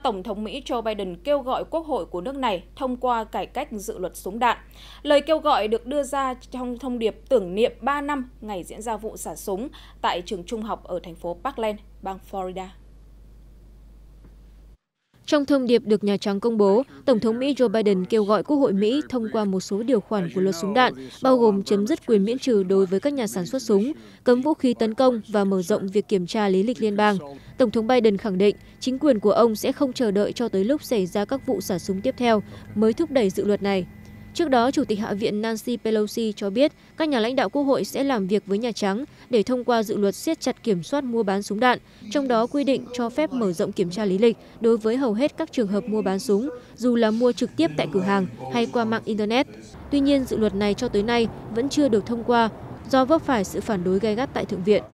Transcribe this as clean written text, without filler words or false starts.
Tổng thống Mỹ Joe Biden kêu gọi Quốc hội của nước này thông qua cải cách dự luật súng đạn. Lời kêu gọi được đưa ra trong thông điệp tưởng niệm 3 năm ngày diễn ra vụ xả súng tại trường trung học ở thành phố Parkland, bang Florida. Trong thông điệp được Nhà Trắng công bố, Tổng thống Mỹ Joe Biden kêu gọi Quốc hội Mỹ thông qua một số điều khoản của luật súng đạn, bao gồm chấm dứt quyền miễn trừ đối với các nhà sản xuất súng, cấm vũ khí tấn công và mở rộng việc kiểm tra lý lịch liên bang. Tổng thống Biden khẳng định chính quyền của ông sẽ không chờ đợi cho tới lúc xảy ra các vụ xả súng tiếp theo mới thúc đẩy dự luật này. Trước đó, Chủ tịch Hạ viện Nancy Pelosi cho biết các nhà lãnh đạo Quốc hội sẽ làm việc với Nhà Trắng để thông qua dự luật siết chặt kiểm soát mua bán súng đạn, trong đó quy định cho phép mở rộng kiểm tra lý lịch đối với hầu hết các trường hợp mua bán súng, dù là mua trực tiếp tại cửa hàng hay qua mạng Internet. Tuy nhiên, dự luật này cho tới nay vẫn chưa được thông qua do vấp phải sự phản đối gay gắt tại Thượng viện.